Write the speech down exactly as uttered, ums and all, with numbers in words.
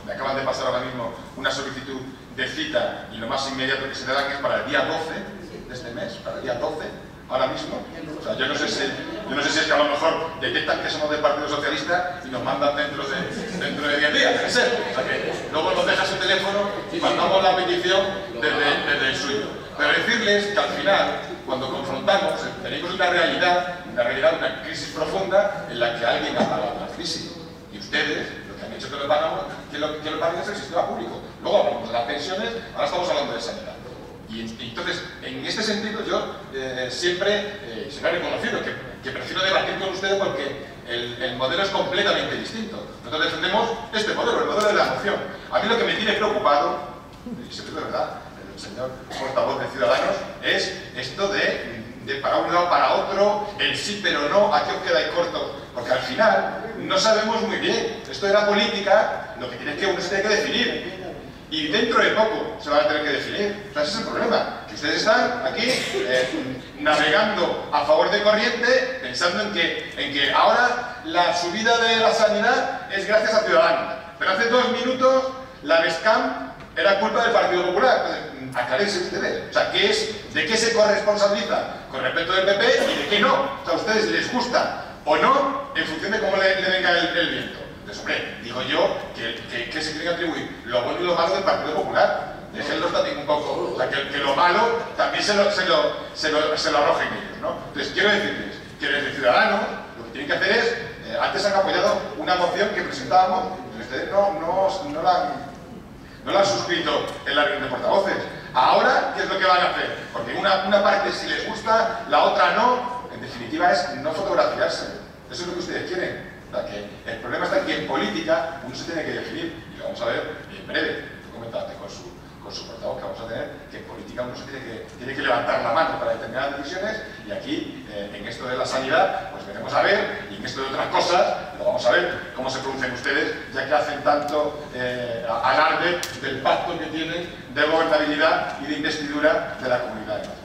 Me acaban de pasar ahora mismo una solicitud de cita y lo más inmediato que se le dan es para el día doce de este mes, para el día doce, ahora mismo. O sea, yo no sé si, yo no sé si es que a lo mejor detectan que somos del Partido Socialista y nos mandan dentro de, dentro de diez días, debe ser. O sea que luego nos deja su teléfono y mandamos la petición desde, desde el suyo. Pero decirles que al final, cuando confrontamos, tenemos una realidad, una realidad, una crisis profunda en la que alguien ha pagado la crisis. Y ustedes, lo que han hecho que lo pagamos, que lo, que lo paguen es el sistema público. Luego hablamos de las pensiones, ahora estamos hablando de sanidad. Y, y entonces, en este sentido, yo eh, siempre eh, se me ha reconocido que, que prefiero debatir con ustedes porque el, el modelo es completamente distinto. Nosotros defendemos este modelo, el modelo de la moción. A mí lo que me tiene preocupado, y se lo de verdad, el señor portavoz de Ciudadanos, es esto de, de para un lado, para otro, el sí pero no, ¿a qué os quedáis cortos? Porque al final no sabemos muy bien. Esto de la política, lo que tiene que uno se tiene que definir. Y dentro de poco se van a tener que definir. O sea, ese es el problema. Que ustedes están aquí eh, navegando a favor de corriente, pensando en que, en que ahora la subida de la sanidad es gracias a Ciudadanos. Pero hace dos minutos la Bescam era culpa del Partido Popular. Entonces, aclárense ustedes. O sea, ¿qué es, ¿de qué se corresponsabiliza con respecto del P P y de qué no? O sea, ¿a ustedes les gusta o no en función de cómo le, le venga el, el viento? Entonces, hombre, digo yo que, que, que se tiene que atribuir lo bueno y lo malo del Partido Popular. Déjenlos también un poco, o sea, que, que lo malo también se lo, se, lo, se, lo, se lo arrojen ellos, ¿no? Entonces, quiero decirles que desde Ciudadanos lo que tienen que hacer es, eh, antes han apoyado una moción que presentábamos, y ustedes no, no, no, la han, no la han suscrito en la reunión de portavoces. Ahora, ¿qué es lo que van a hacer? Porque una, una parte sí les gusta, la otra no. En definitiva es no fotografiarse. Eso es lo que ustedes quieren. O sea, que el problema está en que en política uno se tiene que definir, y lo vamos a ver en breve. Tú comentaste con su, con su portavoz que vamos a tener que en política uno se tiene que, tiene que levantar la mano para determinadas decisiones, y aquí, eh, en esto de la sanidad, pues veremos a ver, y en esto de otras cosas, lo vamos a ver cómo se pronuncian ustedes, ya que hacen tanto eh, alarde del pacto que tienen de gobernabilidad y de investidura de la Comunidad de Madrid.